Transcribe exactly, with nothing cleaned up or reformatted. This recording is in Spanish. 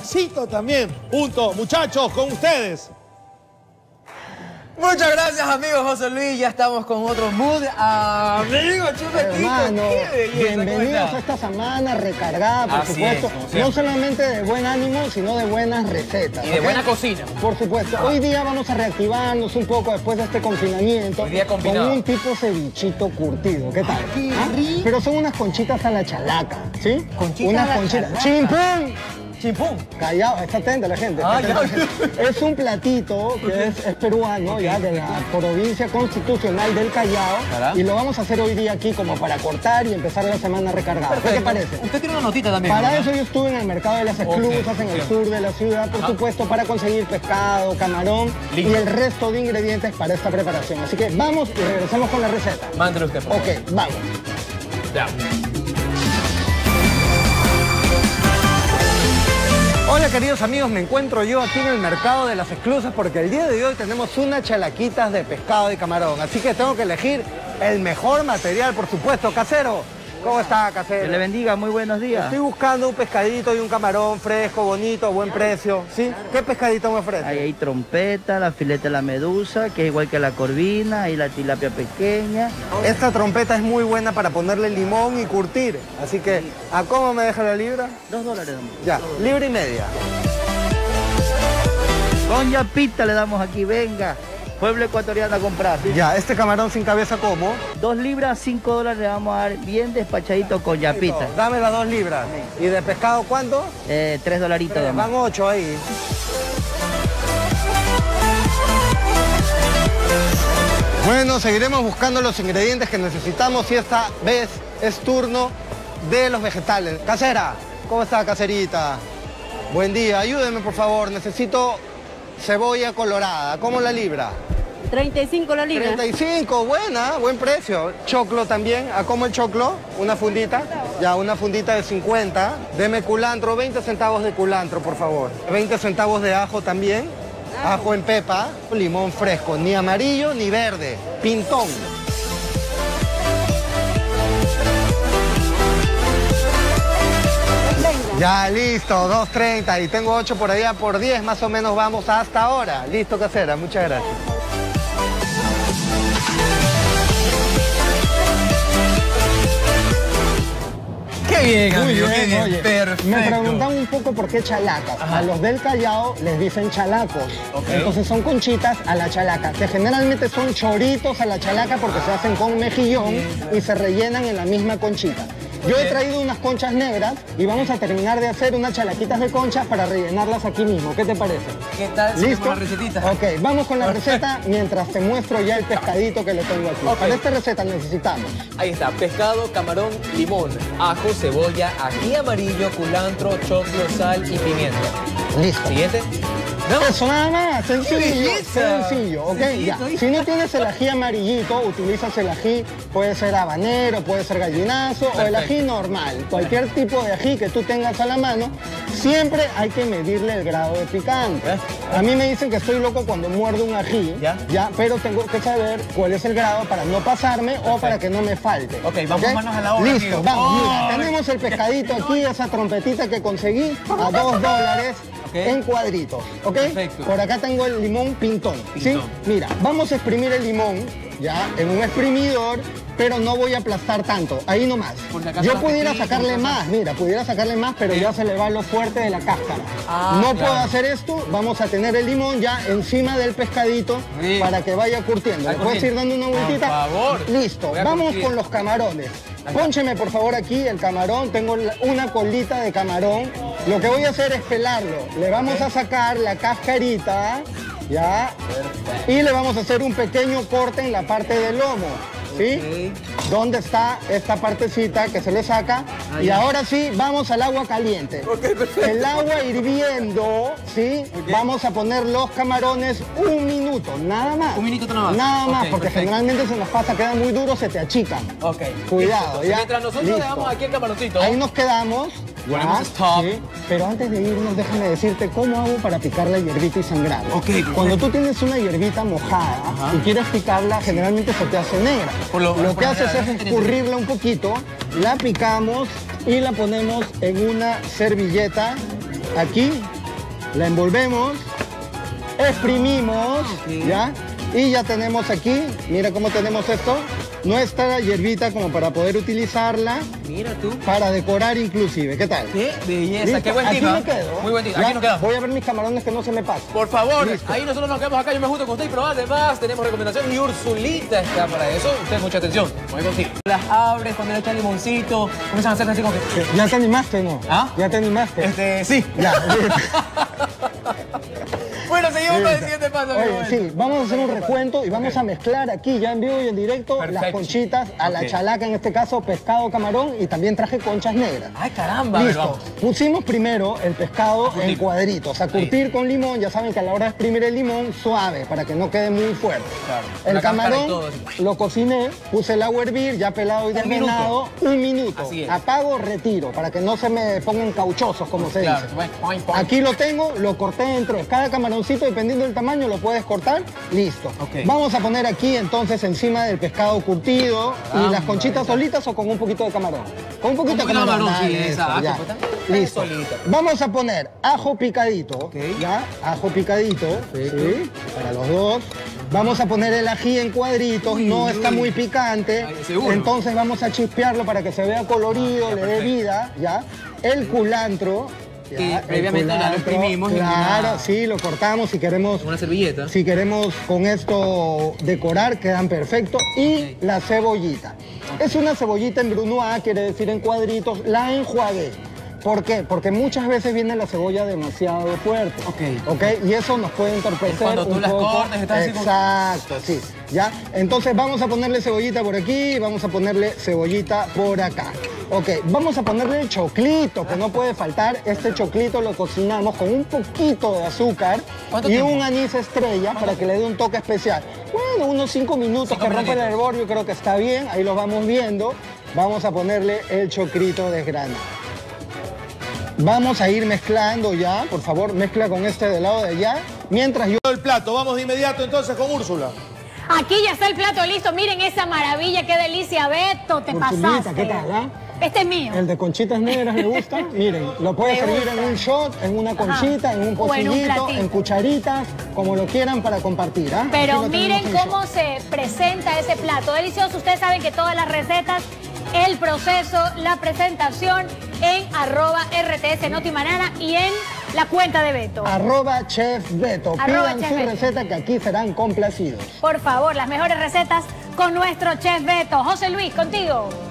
Maxito también. Punto. Muchachos, con ustedes. Muchas gracias, amigo José Luis. Ya estamos con otro mood. Amigo Chupetito, Hermano, qué belleza. bienvenidos a esta semana recargada, por Así supuesto. es, no solamente de buen ánimo, sino de buenas recetas. Y de ¿ok? buena cocina. Por supuesto. Hoy día vamos a reactivarnos un poco después de este confinamiento. Hoy día con combinado. un tipo cevichito curtido. ¿Qué tal? Qué ¿Ah? rico. Pero son unas conchitas a la chalaca, ¿sí? Conchitas unas a la conchitas. chalaca. ¡Chimpún! Chimpún. Callado, está atenta la gente. está Ah, atenta ya. la gente. Es un platito que es, es peruano, ya, de la provincia constitucional del Callao. Caramba. Y lo vamos a hacer hoy día aquí como para cortar y empezar la semana recargada. ¿Qué te parece? Usted tiene una notita también. Para ¿no? eso yo estuve en el mercado de las esclusas, Ok, en el sí. sur de la ciudad, por Ah. supuesto, para conseguir pescado, camarón Listo. y el resto de ingredientes para esta preparación. Así que vamos y regresamos con la receta. Mándelo usted, por favor. Ok, vamos. Ya. Hola queridos amigos, me encuentro yo aquí en el mercado de las esclusas porque el día de hoy tenemos unas chalaquitas de pescado y camarón, así que tengo que elegir el mejor material, por supuesto. Casero, ¿cómo está, casero? Que le bendiga, muy buenos días. Estoy buscando un pescadito y un camarón fresco, bonito, a buen precio, ¿sí? ¿Qué pescadito me ofrece? Ahí hay trompeta, la fileta de la medusa, que es igual que la corvina, ahí la tilapia pequeña. Esta trompeta es muy buena para ponerle limón y curtir, así que ¿a cómo me deja la libra? Dos dólares, amor. Ya, libra y media. Con yapita le damos aquí, venga. Pueblo ecuatoriano a comprar. Ya, este camarón sin cabeza, ¿cómo? Dos libras, cinco dólares le vamos a dar bien despachadito con yapita. Dame las dos libras. ¿Y de pescado cuánto? Eh, tres dolaritos, Tres, amor. van ocho ahí. Bueno, seguiremos buscando los ingredientes que necesitamos y esta vez es turno de los vegetales. Casera, ¿cómo está, caserita? Buen día, ayúdeme por favor, necesito cebolla colorada. ¿Cómo la libra? treinta y cinco la libra. treinta y cinco, buena, buen precio. Choclo también, ¿a cómo el choclo? Una fundita, ya una fundita de cincuenta. Deme culantro, veinte centavos de culantro, por favor. veinte centavos de ajo también, ajo en pepa, limón fresco, ni amarillo ni verde, pintón. Ya, listo, dos treinta y tengo ocho por allá por diez, más o menos vamos hasta ahora. Listo, casera, muchas gracias. Qué bien, Muy amigo, qué bien, bien. oye. Perfecto. Me preguntan un poco por qué chalacas. Ajá. A los del Callao les dicen chalacos. Ok. Entonces son conchitas a la chalaca, que generalmente son choritos a la chalaca porque se hacen con mejillón y se rellenan en la misma conchita. Yo he traído unas conchas negras y vamos a terminar de hacer unas chalaquitas de conchas para rellenarlas aquí mismo. ¿Qué te parece? ¿Qué tal si ¿Listo? hacemos la recetita? Ok, vamos con la receta mientras te muestro ya el pescadito que le tengo aquí. Ok. Para esta receta necesitamos Ahí está, pescado, camarón, limón, ajo, cebolla, ají amarillo, culantro, choclo, sal y pimienta. Listo. Siguiente. No. Eso nada más, sencillo, belleza! sencillo, ok, Sencillito, ya. ¿viste? Si no tienes el ají amarillito, utilizas el ají, puede ser habanero, puede ser gallinazo o el Perfecto. ají normal. Cualquier tipo de ají que tú tengas a la mano, siempre hay que medirle el grado de picante. ¿Eh? A mí me dicen que estoy loco cuando muerdo un ají, ¿Ya? ya, pero tengo que saber cuál es el grado para no pasarme o para que no me falte. Ok, vamos manos a la obra, Listo, amigo. vamos, mira, ¡Ay! tenemos el pescadito aquí, esa trompetita que conseguí a dos dólares. Ok. En cuadritos, ¿ok? Perfecto. Por acá tengo el limón pintón, ¿sí? Pintón. Mira, vamos a exprimir el limón, ya, en un exprimidor, pero no voy a aplastar tanto, ahí nomás. Por si acaso Yo las pudiera pepitas, sacarle cosas. más, mira, pudiera sacarle más, pero ya se le va lo fuerte de la cáscara. Ah, no claro. puedo hacer esto, vamos a tener el limón ya encima del pescadito Sí. para que vaya curtiendo. ¿Le Va puedes ir curtiendo. dando una vueltita? Por favor. Listo, Voy a vamos curtir. con los camarones. Póncheme por favor aquí el camarón, tengo la- una colita de camarón. Lo que voy a hacer es pelarlo. Le vamos a sacar la cascarita, ¿ya? Y le vamos a hacer un pequeño corte en la parte del lomo, ¿sí? ¿Dónde está esta partecita que se le saca? Y ahora sí, vamos al agua caliente. El agua hirviendo, ¿sí? Vamos a poner los camarones un minuto, nada más. Un minuto nada más. Nada más, Ok, porque perfecto. generalmente se nos pasa, quedan muy duros, se te achican. Ok. Cuidado, Listo. ya. Mientras nosotros Listo. dejamos aquí el camaroncito. Ahí nos quedamos. Ponemos ¿ya? stop. Sí. Pero antes de irnos, déjame decirte cómo hago para picar la hierbita y sangrar. Ok, perfecto. Cuando tú tienes una hierbita mojada y quieres picarla, generalmente se te hace negra. Por lo- lo por que lo haces general, es ¿no? escurrirla un poquito, la picamos y la ponemos en una servilleta aquí La envolvemos, exprimimos, Okay. ¿ya? Y ya tenemos aquí, mira cómo tenemos esto, nuestra hierbita como para poder utilizarla Mira tú. para decorar inclusive. ¿Qué tal? Qué belleza, ¿Listo? qué buen Aquí tino. me ¿eh? quedo. Muy buen tino. Ya, Aquí nos quedamos. Voy a ver mis camarones que no se me pasen. Por favor, Listo. ahí nosotros nos quedamos acá, yo me junto con usted, pero además tenemos recomendaciones y Ursulita está para eso. Usted mucha atención, voy contigo. Las abres, cuando le echan limoncito, comienzan a hacer así como que... ¿Ya te animaste o no? ¿Ah? ¿Ya te animaste? Este, sí. Ya. Bueno, seguimos con el Listo. siguiente paso. Oye, amigo. sí, vamos a hacer un recuento y vamos Ok. a mezclar aquí ya en vivo y en directo las Perfecto. conchitas a la Ok. chalaca, en este caso pescado, camarón y también traje conchas negras. Ay, caramba. a ver, Listo. vamos. Pusimos primero el pescado curtir. en cuadritos, a curtir con limón. Ya saben que a la hora de exprimir el limón, suave, para que no quede muy fuerte. Claro. El La cáscara y camarón todo, así. lo cociné, puse el agua a hervir, ya pelado y Un desvenado, un minuto. Así es. Apago, retiro, para que no se me pongan cauchosos, como se Claro, dice. bueno, point, point. Aquí lo tengo, lo corté en tres. Cada camaroncito, dependiendo del tamaño, lo puedes cortar. Listo. Ok. Vamos a poner aquí entonces encima del pescado curtido y Caramba, las conchitas esa. solitas o con un poquito de camarón. Con un poquito Un de poquito de camarón. camarón, sí, dale, esa, eso, ah, ya. que está- Listo. solita. Vamos a poner ajo picadito. Ok. Ya, ajo picadito. Perfecto. Sí, para los dos. Vamos a poner el ají en cuadritos, Uy, no uy, está uy. muy picante. Ay, seguro. Entonces vamos a chispearlo para que se vea colorido, Ah, ya, le dé perfecto. vida, ¿ya? El culantro. Que ya, el previamente ya lo culantro, exprimimos en Claro, una- sí, lo cortamos si queremos. Una servilleta. Si queremos con esto decorar, quedan perfectos. Y Ok. la cebollita. Es una cebollita en brunoise, quiere decir en cuadritos. La enjuagué. ¿Por qué? Porque muchas veces viene la cebolla demasiado fuerte. Ok. ¿Ok? Y eso nos puede entorpecer Es cuando tú un las poco. cortas, estás así como- Exacto, sí. ¿Ya? Entonces vamos a ponerle cebollita por aquí y vamos a ponerle cebollita por acá. Ok, vamos a ponerle el choclito, que no puede faltar. Este choclito lo cocinamos con un poquito de azúcar ¿Cuánto y tiempo? un anís estrella para que le dé un toque especial. Bueno, unos cinco minutos Cinco que rompe el minutitos. hervor, yo creo que está bien. Ahí los vamos viendo. Vamos a ponerle el choclito desgranado. Vamos a ir mezclando ya, por favor, mezcla con este del lado de allá. Mientras yo... El plato, vamos de inmediato entonces con Úrsula. Aquí ya está el plato listo. Miren esa maravilla, qué delicia, Beto, te Ursulita, pasaste. ¿qué tal, ah? Este es mío. El de conchitas negras le gusta. Miren, lo puede Me servir gusta. en un shot, en una conchita, en un O en un pocillito, platito. en cucharitas, como lo quieran para compartir. ¿ah? Aquí Pero lo miren tenemos en cómo shot. se presenta ese plato delicioso. Ustedes saben que todas las recetas, el proceso, la presentación en arroba R T S Notimanana y en la cuenta de Beto. Arroba Chef Beto. Arroba Pidan Chef su Beto. receta que aquí serán complacidos. Por favor, las mejores recetas con nuestro chef Beto. José Luis, contigo.